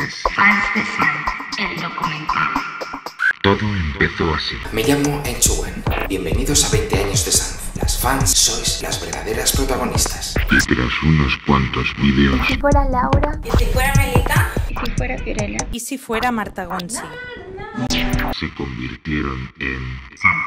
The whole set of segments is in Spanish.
3. Fans de Sanz, el documental. Todo empezó así. Me llamo Enchuen. Bienvenidos a 20 años de Sanz. Las fans sois las verdaderas protagonistas. Y tras unos cuantos vídeos. ¿Y si fuera Laura? ¿Y si fuera Melita? ¿Y si fuera Fiorella? ¿Y si fuera Marta Gonzi? Se convirtieron en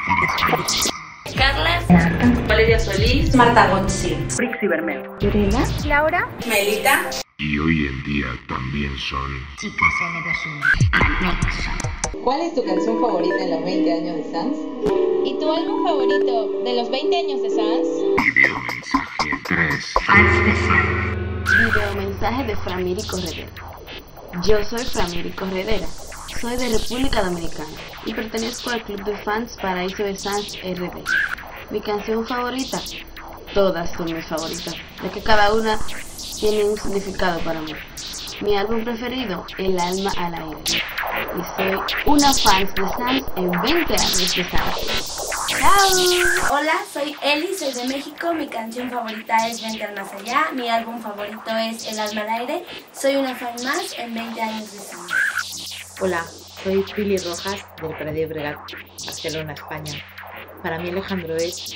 Carla, Valeria Solís, Marta Gonzi, Brixi Bermeo, ¿Fiorella? ¿Laura? Melita. y hoy en día también son Chicas N21. Anexo. ¿Cuál es tu canción favorita en los 20 años de Sanz? ¿Y tu álbum favorito de los 20 años de Sanz? video mensaje 3. Fans de Sanz. Video mensaje de Framiri Corredera. Yo soy Framiri Corredera. Soy de República Dominicana y pertenezco al club de fans Paraíso de Sanz RD. Mi canción favorita, todas son mis favoritas, ya que cada una tiene un significado para mí. Mi álbum preferido, El alma al aire. Y soy una fan de Sanz en 20 años de Sanz. ¡Chao! Hola, soy Eli, soy de México. Mi canción favorita es Vente al más allá. Mi álbum favorito es El alma al aire. Soy una fan más en 20 años de Sanz. Hola, soy Pili Rojas del Prat de Llobregat, Barcelona, España. Para mí Alejandro es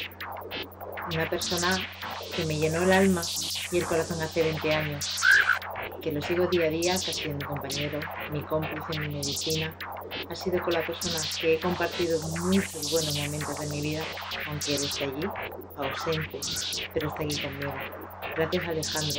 una persona que me llenó el alma y el corazón hace 20 años, que lo sigo día a día, que ha sido mi compañero, mi cómplice en mi medicina. Ha sido con la persona que he compartido muchos buenos momentos de mi vida, aunque él esté allí, ausente, pero está aquí conmigo. Gracias Alejandro.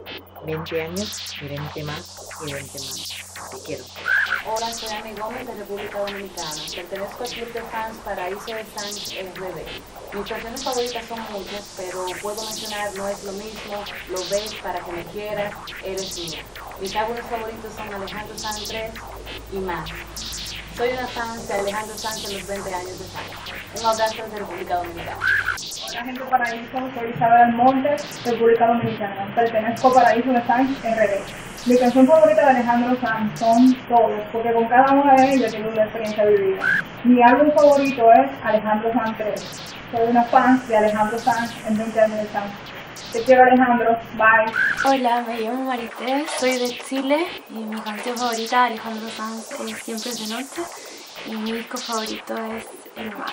20 años y 20 más y 20 más. Te quiero. Hola, soy Ami Gómez de República Dominicana. Pertenezco al club de fans Paraíso de Sanz RD. Mis canciones favoritas son muchas, pero puedo mencionar No es lo mismo, Lo ves, Para que me quieras, Eres mía. Mis álbumes favoritos son Alejandro Sanz 3 y Más. Soy una fan de Alejandro Sanz en los 20 años de Sanz. Un abrazo desde República Dominicana. Hola gente de Paraíso, soy Isabel Almonte, República Dominicana. Pertenezco a Paraíso de Sanz RD. Mi canción favorita de Alejandro Sanz son todos, porque con cada una de ellas tengo una experiencia vivida. Mi álbum favorito es Alejandro Sanz 3. Soy una fan de Alejandro Sanz en 20 años de Sanz. Te quiero Alejandro, bye. Hola, me llamo Marité, soy de Chile y mi canción favorita de Alejandro Sanz es Siempre es de noche y mi disco favorito es El Más.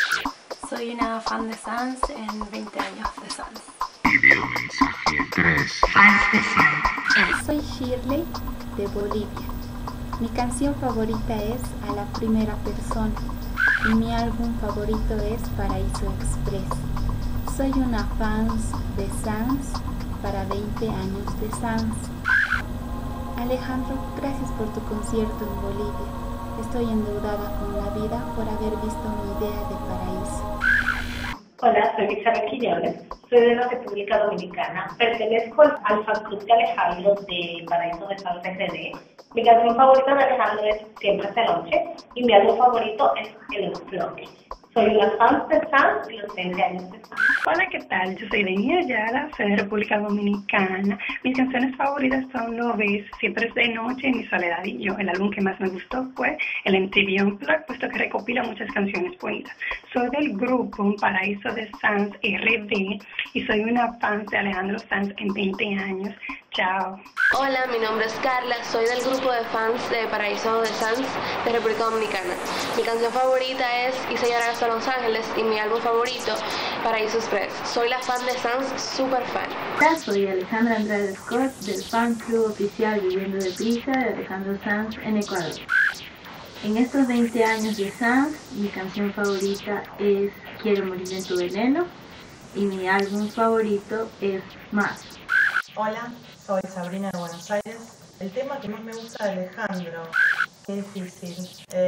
Soy una fan de Sanz en 20 años de Sanz. video mensaje 3. Fans de Sanz. Soy Shirley de Bolivia. Mi canción favorita es A la primera persona y mi álbum favorito es Paraíso Express. Soy una fan de Sanz para 20 años de Sanz. Alejandro, gracias por tu concierto en Bolivia. Estoy endeudada con la vida por haber visto mi idea de Paraíso. Hola, soy Isabel Quiñones, soy de la República Dominicana. Pertenezco al fan club de Alejandro de Paraíso de Sanz RD. Mi canción favorita de Alejandro es Siempre es de noche y mi álbum favorito es El Bloque. Soy una fan de Sanz y los 20 años de Sanz. Hola, ¿qué tal? Yo soy Denis Ayala, soy de República Dominicana. Mis canciones favoritas son Lo ves, Siempre es de noche y Mi soledad y yo. El álbum que más me gustó fue el MTV Unplugged, puesto que recopila muchas canciones bonitas. Soy del grupo Paraíso de Sanz RD y soy una fan de Alejandro Sanz en 20 años. Chao. Hola, mi nombre es Carla, soy del grupo de fans de Paraíso de Sanz de República Dominicana. Mi canción favorita es Hice llorar hasta Los Ángeles y mi álbum favorito, Paraíso Express. Soy la fan de Sanz, super fan. Hola, soy Alejandra Andrade Scott del fan club oficial Viviendo de Prisa de Alejandro Sanz en Ecuador. En estos 20 años de Sanz, mi canción favorita es Quiero morir en tu veneno y mi álbum favorito es Más. Hola, soy Sabrina de Buenos Aires. El tema que más me gusta de Alejandro, qué difícil.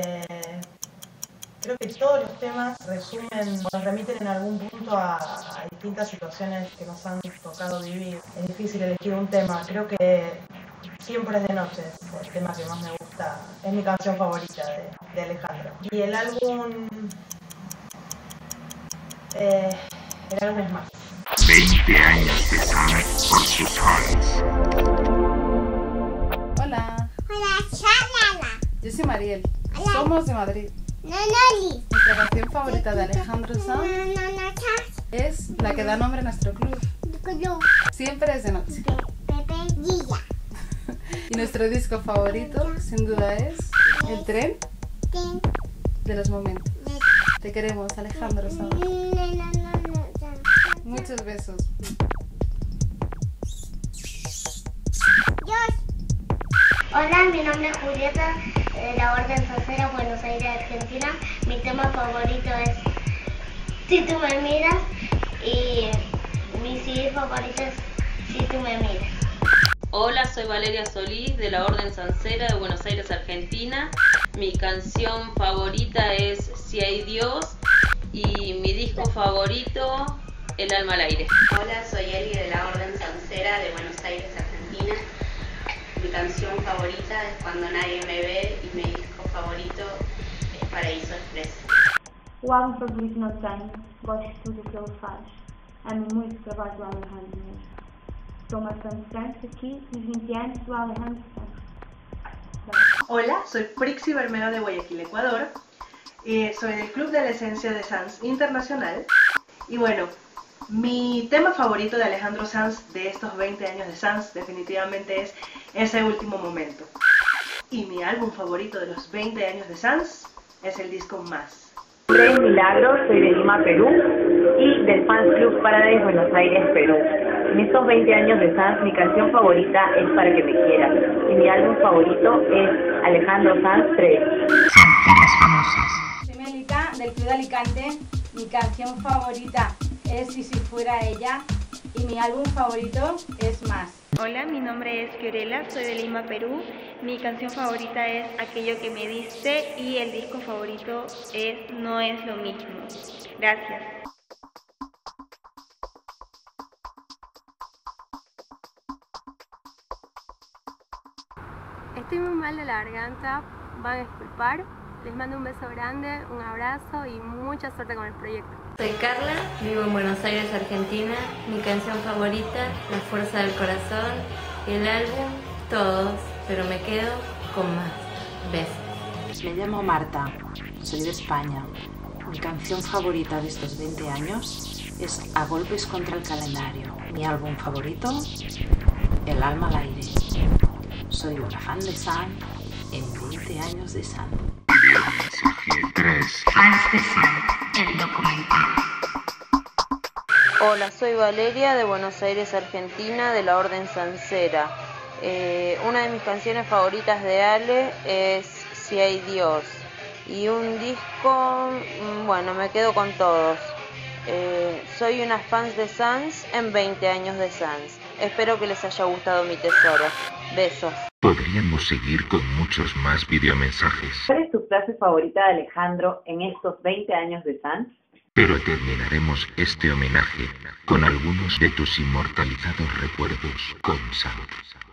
Creo que todos los temas resumen o nos remiten en algún punto a distintas situaciones que nos han tocado vivir. Es difícil elegir un tema. Creo que Siempre es de noche es el tema que más me gusta. Es mi canción favorita de Alejandro. Y el álbum es Más. 20 años de Sanz por sus fans. Hola. Hola, chalala. Yo soy Mariel. Hola. Somos de Madrid. Nonoli. Nuestra canción favorita de Alejandro Sanz es la que da nombre a nuestro club. Siempre es de noche. Pepe Guilla. Y nuestro disco favorito, sin duda, es El tren de los momentos. Te queremos, Alejandro Sanz. Muchos besos. Hola, mi nombre es Julieta, de la Orden Sancera, Buenos Aires, Argentina. Mi tema favorito es Si tú me miras y mi CD favorito es Si tú me miras. Hola, soy Valeria Solís de la Orden Sancera de Buenos Aires, Argentina. Mi canción favorita es Si hay Dios y mi disco favorito, El alma al aire. Hola, soy Eli de la Orden Sancera de Buenos Aires, Argentina. Mi canción favorita es Cuando nadie me ve y mi disco favorito es Paraíso Express. O álbum favorito não tenho, gosto de tudo o que ele faz. Amo muito o trabalho do Alejandro mesmo. Sou uma fã de Sanz aqui nos 20 anos do Alejandro Sanz. Hola, soy Frixi Bermeo de Guayaquil, Ecuador. Soy del Club de la Esencia de Sanz Internacional. Y bueno, mi tema favorito de Alejandro Sanz de estos 20 años de Sanz definitivamente es Ese último momento. Y mi álbum favorito de los 20 años de Sanz es el disco Más. Mi nombre es Milagros, soy de Lima, Perú, y del Fans Club Paradise, Buenos Aires, Perú. En estos 20 años de Sanz, mi canción favorita es Para que me quieras, y mi álbum favorito es Alejandro Sanz 3. Soy Melita, del Club de Alicante. Mi canción favorita es Y si fuera ella, y mi álbum favorito es Más. Hola, mi nombre es Fiorella, soy de Lima, Perú. Mi canción favorita es Aquello que me diste y el disco favorito es No es lo mismo. Gracias. Estoy muy mal de la garganta, van a disculpar. Les mando un beso grande, un abrazo y mucha suerte con el proyecto. Soy Carla, vivo en Buenos Aires, Argentina. Mi canción favorita, La fuerza del corazón, y el álbum, todos, pero me quedo con Más. Besos. Me llamo Marta, soy de España. Mi canción favorita de estos 20 años es A golpes contra el calendario. Mi álbum favorito, El alma al aire. Soy una fan de Sanz en 20 años de Sanz. Mensaje 3. Fans de Sanz, el documental. Hola, soy Valeria de Buenos Aires, Argentina, de la Orden Sancera. Una de mis canciones favoritas de Ale es Si hay Dios. Y un disco, bueno, me quedo con todos. Soy una fan de Sanz en 20 años de Sanz. Espero que les haya gustado mi tesoro. Besos. Podríamos seguir con muchos más videomensajes, ¿Cuál es tu frase favorita de Alejandro en estos 20 años de Sanz? pero terminaremos este homenaje con algunos de tus inmortalizados recuerdos con Sanz.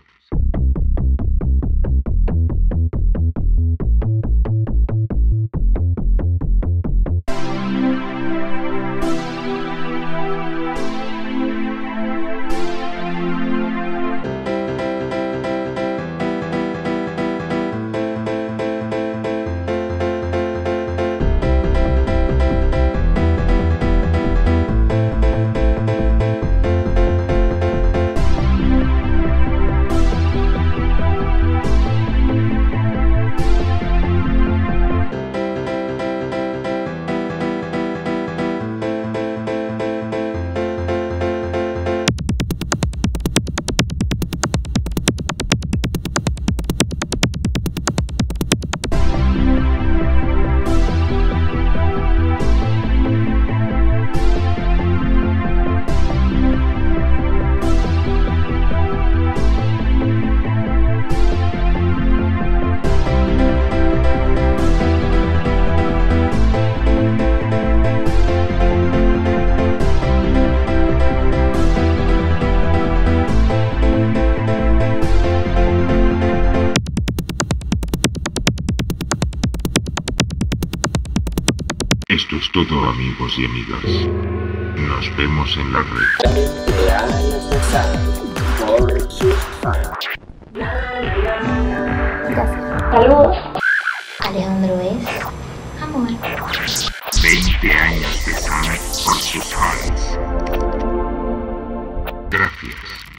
Esto es todo, amigos y amigas. Nos vemos en la red. Saludos. Alejandro es amor. 20 años de Sanz por sus fans. Gracias.